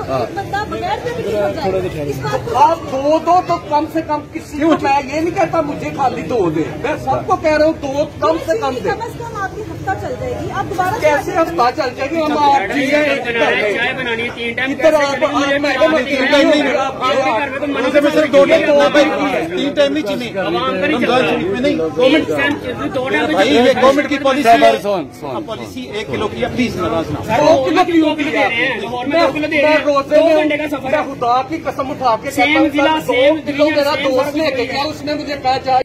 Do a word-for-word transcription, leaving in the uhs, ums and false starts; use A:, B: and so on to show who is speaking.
A: बंदा बगैर पे भी नहीं जाए।
B: आप दो दो तो कम से कम किसी को, मैं ये नहीं कहता मुझे खाली दो दे, मैं सबको कह रहा हूँ दो कम से कम दे।
A: कम से कम आपकी हफ्ता चल जाएगी, आप दोबारा
B: कैसे हफ्ता चल जाएगी? हम आप
C: चाय बनानी है तीन टाइम,
B: इधर आप मैडम तीन टाइम नहीं,
D: सिर्फ दो टाइम, तीन टाइम नहीं चीनी नहीं। गवर्नमेंट भाई ये गवर्नमेंट की पॉलिसी है, पॉलिसी एक किलो की प्लीज
B: दो किलो की दो घंटे का सफर है। खुदा की कसम उठा के दो किलो मेरा दोस्त लेके गया, उसने मुझे कहा